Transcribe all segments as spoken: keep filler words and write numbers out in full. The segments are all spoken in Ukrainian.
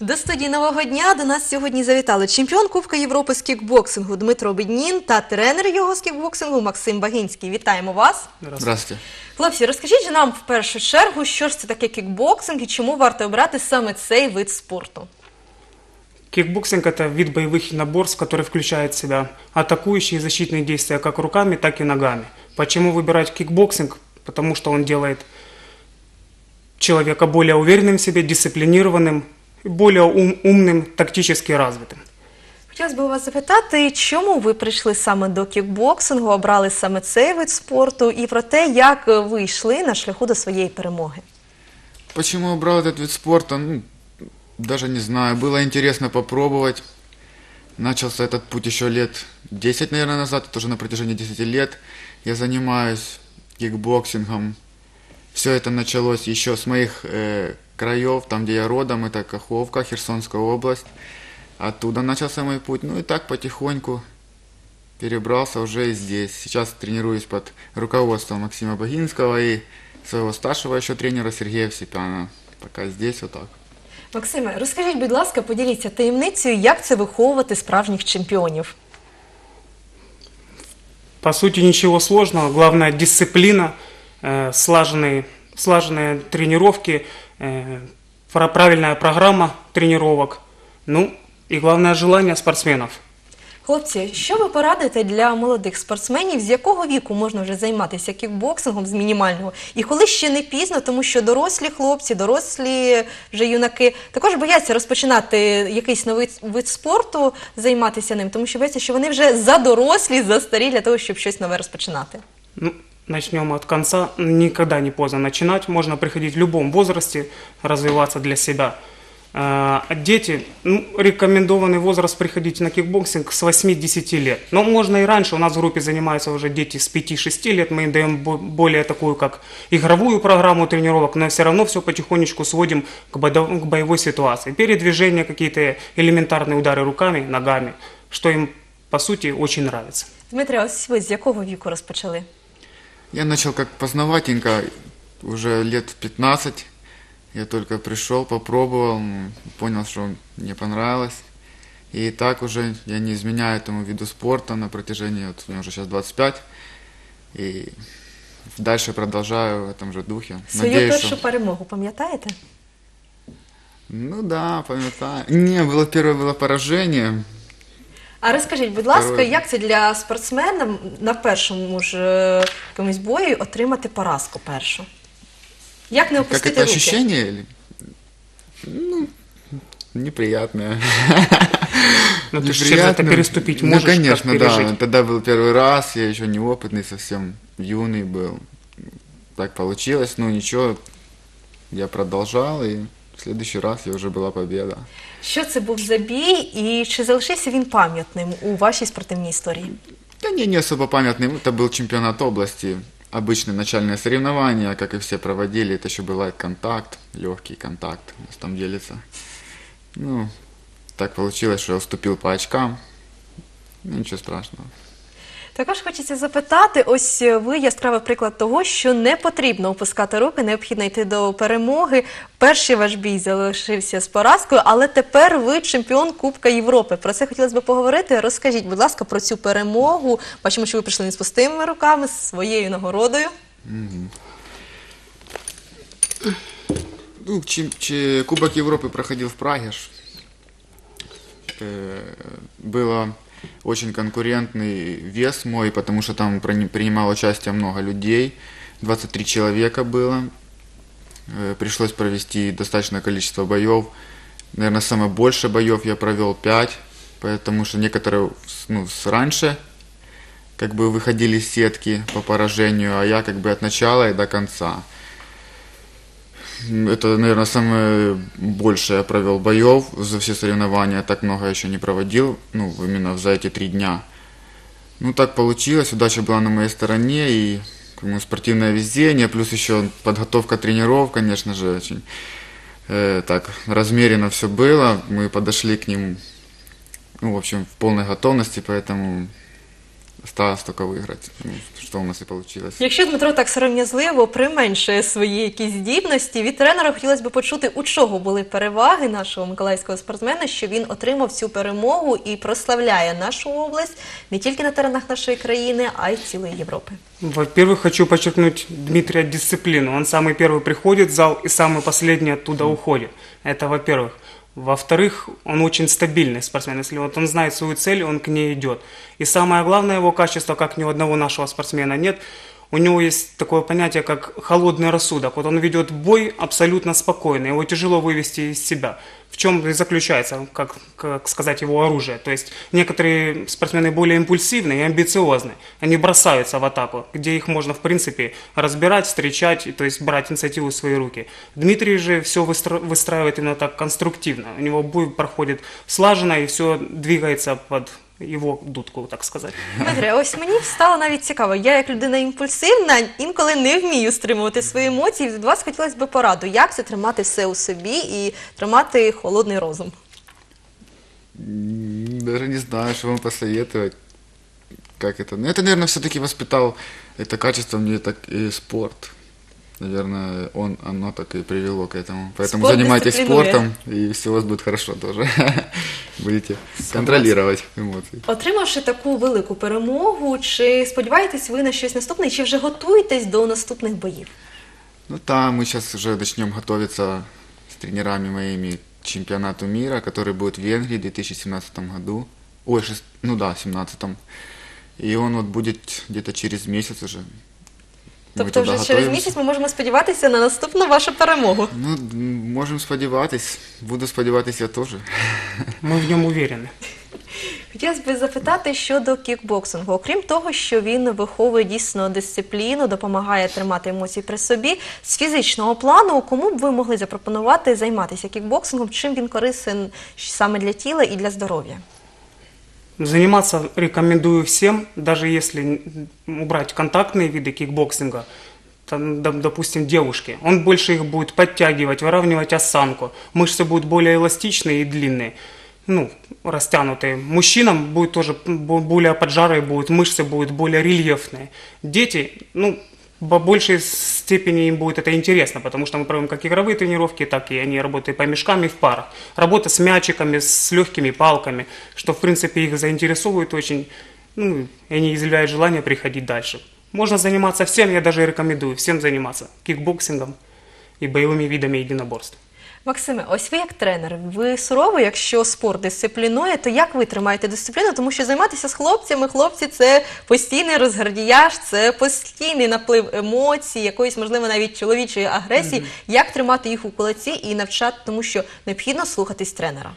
До студії «Нового дня» до нас сьогодні завітали чемпіон Кубка Європи з кікбоксингу Дмитро Біднін та тренер його з кікбоксингу Максим Багінський. Вітаємо вас! Здравствуйте. Хлопці, розкажіть же нам в першу чергу, що ж це таке кікбоксинг і чому варто обрати саме цей вид спорту? Кикбоксинг – это вид боевых единоборств, который включает в себя атакующие и защитные действия как руками, так и ногами. Почему выбирать кикбоксинг? Потому что он делает человека более уверенным в себе, дисциплинированным, более ум, умным, тактически развитым. Хотілося б у вас запитати, чому ви прийшли саме до кікбоксингу, обрали саме цей вид спорту і про те, як ви йшли на шляху до своєї перемоги? Почему брал этот вид спорта? Ну, даже не знаю. Было интересно попробовать. Начался этот путь еще лет десять, наверное, назад. Это уже на протяжении десяти лет я занимаюсь кикбоксингом. Все это началось еще с моих э, краев, там, где я родом. Это Каховка, Херсонская область. Оттуда начался мой путь. Ну и так потихоньку перебрался уже и здесь. Сейчас тренируюсь под руководством Максима Багинского и своего старшего еще тренера Сергея Всепяна. Пока здесь вот так. Максиме, розкажіть, будь ласка, поділіться таємницею, як це виховувати справжніх чемпіонів? По сути, ничего сложного. Главное – дисциплина, э, слаженные, слаженные тренировки, э, правильная программа тренировок. Ну, и главное – желание спортсменов. Хлопці, що ви порадите для молодих спортсменів, з якого віку можна вже займатися кікбоксингом, з мінімального? І коли ще не пізно, тому що дорослі хлопці, дорослі вже юнаки також бояться розпочинати якийсь новий вид спорту, займатися ним, тому що бояться, що вони вже задорослі, застарі для того, щоб щось нове розпочинати. Ну, начнем от конца. Никогда не поздно начинать. Можно приходить в любом возрасте, развиваться для себя. А дети, ну, рекомендованный возраст приходить на кикбоксинг с восьми-десяти лет. Но можно и раньше. У нас в группе занимаются уже дети с пяти-шести лет. Мы им даем более такую, как игровую программу тренировок, но все равно все потихонечку сводим к боевой ситуации. Передвижения, какие-то элементарные удары руками, ногами, что им, по сути, очень нравится. Дмитре, ось ви з якого віку розпочали? Я начал как познаватенько, уже лет в пятнадцать. Я только пришел, попробовал, понял, что мне понравилось. И так уже я не изменяю этому виду спорта на протяжении, вот мне уже сейчас двадцать пять. И дальше продолжаю в этом же духе. Свою Надеюсь, першу что... перемогу пам'ятаєте? Ну да, пам'ятаю. Не, было, первое было поражение. А розкажіть, будь ласка, Второе. як це для спортсмена на першому ж е, якомусь бою отримати поразку першу? Як не Как опустити это руки? ощущение? Или... Ну, неприятное. Ну, ты же через это переступить можешь, Ну, конечно, как да. пережить? Тогда был первый раз, я еще неопытный, совсем юный был. Так получилось, но ничего, я продолжал, и в следующий раз я уже была победа. Що це був за бій і чи залишився він пам'ятним у вашій спортивній історії? Да не, не особо памятный, это был чемпионат области. Обычные начальные соревнования, как и все проводили, это еще был контакт, легкий контакт, у нас там делится. Ну, так получилось, что я уступил по очкам, ну, ничего страшного. Також хочеться запитати, ось ви яскравий приклад того, що не потрібно опускати руки, необхідно йти до перемоги. Перший ваш бій залишився з поразкою, але тепер ви чемпіон Кубка Європи. Про це хотілося б поговорити. Розкажіть, будь ласка, про цю перемогу. Бачимо, що ви прийшли не з пустими руками, з своєю нагородою. Угу. Ну, чи, чи, Кубок Европы проходил в Праге. Э, было очень конкурентный вес мой, потому что там принимало участие много людей. двадцать три человека было. Э, пришлось провести достаточное количество боев. Наверное, самое больше боев я провел пять, потому что некоторые ну, раньше как бы выходили из сетки по поражению, а я как бы от начала и до конца. Это, наверное, самое большее я провел боев за все соревнования. Так много я еще не проводил, ну, именно за эти три дня. Ну, так получилось, удача была на моей стороне, и ну, спортивное везение, плюс еще подготовка тренеров, конечно же, очень э, так размеренно все было. Мы подошли к ним, ну, в общем, в полной готовности, поэтому Осталось только выиграть, ну, что у нас и получилось. Якщо Дмитро так сором'язливо применшує свої якісь здібності, від тренера хотілося б почути, у чого були переваги нашого миколаївського спортсмена, що він отримав цю перемогу і прославляє нашу область не тільки на теренах нашої країни, а й цілої Європи. Во-первых, хочу подчеркнуть Дмитрия дисциплину. Он самый первый приходит в зал и самый последний оттуда уходит. Это во-первых. Во-вторых, он очень стабильный спортсмен. Если вот он знает свою цель, он к ней идет. И самое главное его качество, как ни у одного нашего спортсмена нет, у него есть такое понятие, как холодный рассудок. Вот он ведет бой абсолютно спокойно, его тяжело вывести из себя. В чем и заключается, как, как сказать, его оружие. То есть некоторые спортсмены более импульсивные и амбициозные. Они бросаются в атаку, где их можно, в принципе, разбирать, встречать, то есть брать инициативу в свои руки. Дмитрий же все выстра- выстраивает именно так конструктивно. У него бой проходит слаженно и все двигается под його дудку, так сказати. Дмитре, ось мені стало навіть цікаво. Я, як людина імпульсивна, інколи не вмію стримувати свої емоції. Від вас хотілося б пораду, як це тримати все у собі і тримати холодний розум. Даже не знаю, что вам посоветовать. Как это? Ну, это, наверное, все-таки воспитал это качество мне так и спорт. Наверное, он, оно так и привело к этому. Поэтому Спорт занимайтесь дисциплинует. спортом, и все у вас будет хорошо тоже. Будете контролировать эмоции. Отримавши таку велику перемогу, чи сподіваєтесь ви на щось наступне, чи вже готуєтесь до наступних боїв? Ну да, мы сейчас уже начнем готовиться с тренерами моими к чемпионату мира, который будет в Венгрии в две тысячи семнадцатом году. Ой, шест... ну да, в семнадцатом. И он вот будет где-то через месяц уже. Мы Тобто туда вже через готовимся. місяць ми можемо сподіватися на наступну вашу перемогу. Ну, м, можем сподіватись. Буду сподіватись я теж. Мы в нем уверены. Хотілося б запитати щодо кікбоксингу. Окрім того, що він виховує дійсно дисципліну, допомагає тримати емоції при собі, з фізичного плану, кому б ви могли запропонувати займатися кікбоксингом, чим він корисен саме для тіла і для здоров'я? Заниматься рекомендую всем, даже если убрать контактные виды кикбоксинга, там, доп- допустим, девушки. Он больше их будет подтягивать, выравнивать осанку. Мышцы будут более эластичные и длинные, ну, растянутые. Мужчинам будет тоже бо- более поджарые будут, мышцы будут более рельефные. Дети, ну, в большей степени им будет это интересно, потому что мы проводим как игровые тренировки, так и они работают по мешкам и в парах. Работа с мячиками, с легкими палками, что в принципе их заинтересовывает очень, ну, и они изъявляют желание приходить дальше. Можно заниматься всем, я даже рекомендую всем заниматься кикбоксингом и боевыми видами единоборств. Максиме, ось ви як тренер, ви суровий, якщо спорт дисциплінує, то як ви тримаєте дисципліну? Тому що займатися з хлопцями, хлопці – це постійний розгардіяж, це постійний наплив емоцій, якоїсь, можливо, навіть чоловічої агресії. Як тримати їх у кулаці і навчати, тому що необхідно слухатись тренера?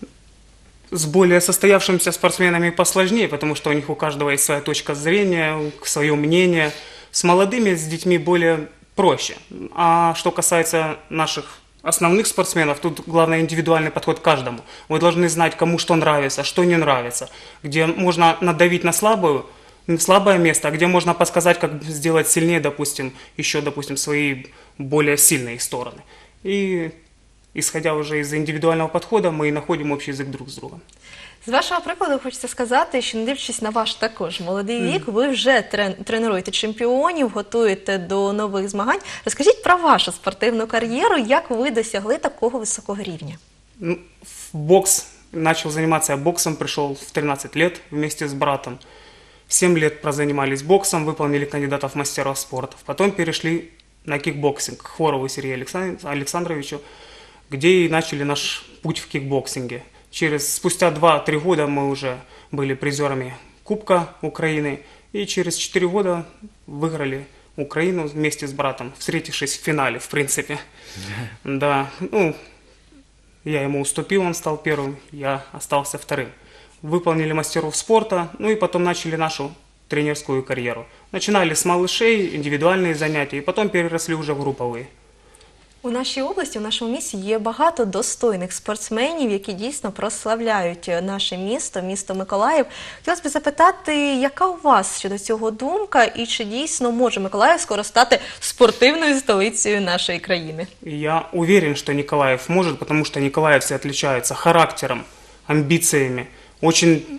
С более состоявшимися спортсменами посложнее, потому что у них у каждого есть своя точка зрения, свое мнение. С молодыми, с детьми более проще. А что касается наших основных спортсменов, тут главное индивидуальный подход к каждому. Вы должны знать, кому что нравится, что не нравится, где можно надавить на слабую, слабое место, а где можно подсказать, как сделать сильнее, допустим, еще, допустим, свои более сильные стороны. И исходя уже из индивидуального подхода, мы и находим общий язык друг с другом. З вашого прикладу хочеться сказати, що не дивлячись на ваш також молодий вік, ви вже трен, тренуєте чемпіонів, готуєте до нових змагань. Розкажіть про вашу спортивну кар'єру, як ви досягли такого високого рівня? Ну, в бокс, начал заниматься я боксом, пришел в тринадцать лет вместе с братом. В семь лет прозанимались боксом, выполнили кандидатов в мастера спорта. Потом перешли на кикбоксинг к Хворову Сергею Александ- Александровичу, где и начали наш путь в кикбоксинге. Через, спустя два-три года мы уже были призерами Кубка Украины. И через четыре года выиграли Украину вместе с братом, встретившись в финале, в принципе. Да, ну, я ему уступил, он стал первым, я остался вторым. Выполнили мастеров спорта, ну и потом начали нашу тренерскую карьеру. Начинали с малышей, индивидуальные занятия, и потом переросли уже в групповые. У нашій області, у нашому місті є багато достойних спортсменів, які дійсно прославляють наше місто, місто Миколаїв. Хотілося б запитати, яка у вас щодо цього думка і чи дійсно може Миколаїв скоро стати спортивною столицею нашої країни? И я уверен, что Николаев может, потому что николаевцы отличаются характером, амбициями, очень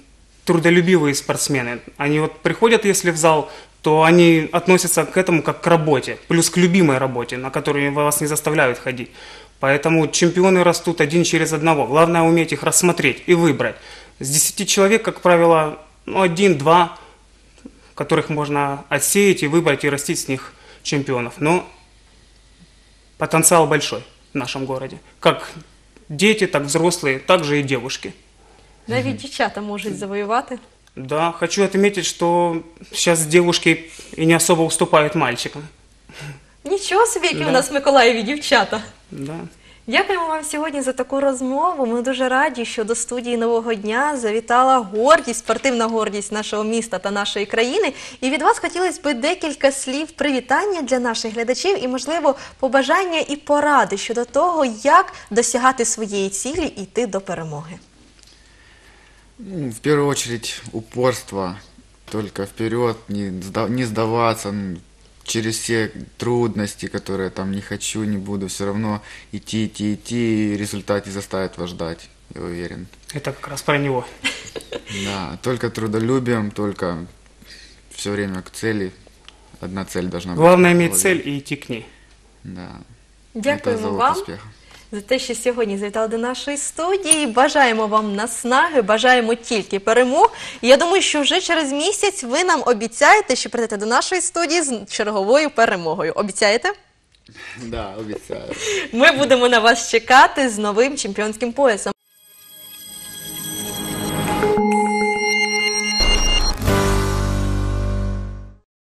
трудолюбивые спортсмены. Они вот приходят, если в зал, то они относятся к этому как к работе, плюс к любимой работе, на которую вас не заставляют ходить. Поэтому чемпионы растут один через одного. Главное уметь их рассмотреть и выбрать. С десяти человек, как правило, ну, один-два, которых можно отсеять и выбрать и растить с них чемпионов. Но потенциал большой в нашем городе. Как дети, так взрослые, так же и девушки. Навіть дівчата можуть завоювати. Да, хочу отметить, что сейчас девушки и не особо уступают мальчикам. Нічого собі, які Да. у нас в Миколаєві дівчата. Да. Дякуємо вам сьогодні за таку розмову. Ми дуже раді, що до студії «Нового дня» завітала гордість, спортивна гордість нашого міста та нашої країни. І від вас хотілося б декілька слів привітання для наших глядачів і, можливо, побажання і поради щодо того, як досягати своєї цілі і йти до перемоги. Ну, в первую очередь упорство, только вперед, не, сда- не сдаваться, ну, через все трудности, которые там не хочу, не буду, все равно идти, идти, идти, и результат не заставит вас ждать, я уверен. Это как раз про него. Да, только трудолюбием, только все время к цели, одна цель должна быть. Главное в иметь голове. цель и идти к ней. Да. Это Дякуємо залог вам успеха. за те, що сьогодні завітали до нашої студії. Бажаємо вам наснаги, бажаємо тільки перемог. І я думаю, що вже через місяць ви нам обіцяєте, що прийдете до нашої студії з черговою перемогою. Обіцяєте? Да, обещаю. Ми будемо на вас чекати з новим чемпіонським поясом.